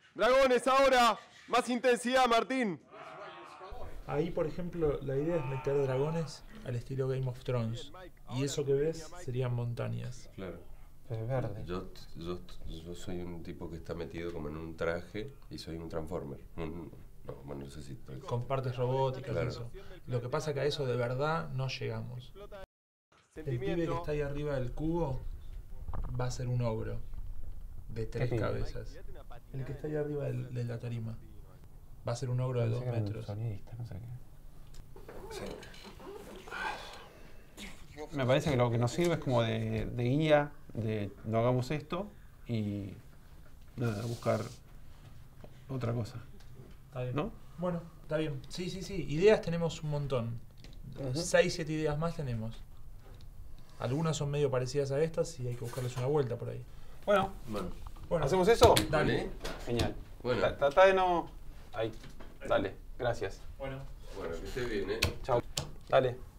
Dragones ahora. Más intensidad, Martín. Ahí, por ejemplo, la idea es meter dragones al estilo Game of Thrones. Y eso que ves serían montañas. Claro. Es verde. Yo soy un tipo que está metido como en un traje y soy un Transformer. No, bueno, no sé si... Con partes robóticas Claro. y eso. Lo que pasa es que a eso de verdad no llegamos. El pibe que está ahí arriba del cubo va a ser un ogro de 3 pibe? cabezas. El que está ahí arriba de la tarima. Va a ser un ogro de 2 metros. Sonidista, no sé qué. Me parece que lo que nos sirve es como de guía, de no hagamos esto y nada, buscar otra cosa. Está bien. ¿No? Bueno, está bien. Sí. Ideas tenemos un montón. 6, 7 ideas más tenemos. Algunas son medio parecidas a estas y hay que buscarles una vuelta por ahí. Bueno, Bueno, ¿hacemos eso? dale. Genial. Bueno. Trata de no... Ahí. Dale. Gracias. Bueno. Bueno, que esté bien, Chao. Dale.